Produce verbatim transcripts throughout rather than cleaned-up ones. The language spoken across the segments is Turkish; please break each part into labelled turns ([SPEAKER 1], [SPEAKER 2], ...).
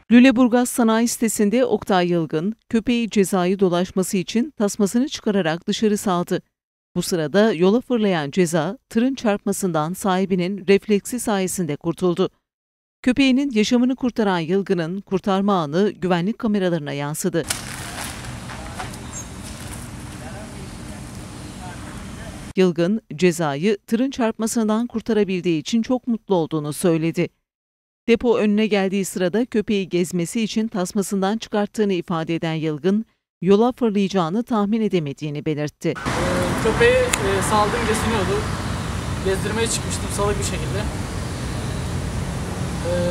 [SPEAKER 1] Lüleburgaz Sanayi Sitesi'nde Oktay Yılgın, köpeği cezayı dolaşması için tasmasını çıkararak dışarı saldı. Bu sırada yola fırlayan ceza, tırın çarpmasından sahibinin refleksi sayesinde kurtuldu. Köpeğinin yaşamını kurtaran Yılgın'ın kurtarma anı güvenlik kameralarına yansıdı. Yılgın, cezayı tırın çarpmasından kurtarabildiği için çok mutlu olduğunu söyledi. Depo önüne geldiği sırada köpeği gezmesi için tasmasından çıkarttığını ifade eden Yılgın, yola fırlayacağını tahmin edemediğini belirtti.
[SPEAKER 2] Ee, köpeği e, saldım, geziniyordu. Gezdirmeye çıkmıştım salık bir şekilde. Ee,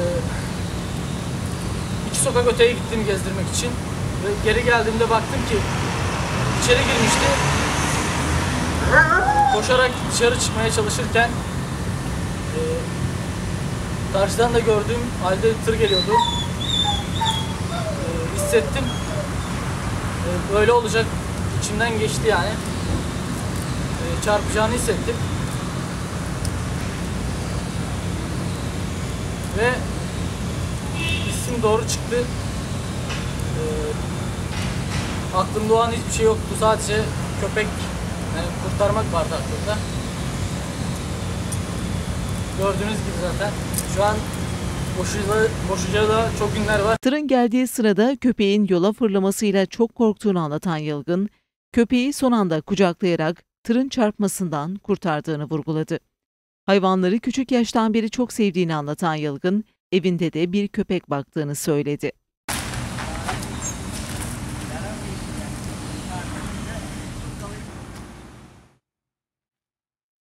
[SPEAKER 2] iki sokak öteye gittim gezdirmek için. Ve geri geldiğimde baktım ki içeri girmişti. Koşarak dışarı çıkmaya çalışırken e, karşıdan da gördüğüm halde tır geliyordu. E, hissettim. E, böyle olacak içimden geçti yani. E, çarpacağını hissettim. Ve isim doğru çıktı. E, aklımda o an hiçbir şey yoktu. Sadece köpek yani kurtarmak vardı aklımda. Gördüğünüz gibi zaten şu an boşacağı, boşacağı da çok günler var.
[SPEAKER 1] Tırın geldiği sırada köpeğin yola fırlamasıyla çok korktuğunu anlatan Yılgın, köpeği son anda kucaklayarak tırın çarpmasından kurtardığını vurguladı. Hayvanları küçük yaştan beri çok sevdiğini anlatan Yılgın, evinde de bir köpek baktığını söyledi.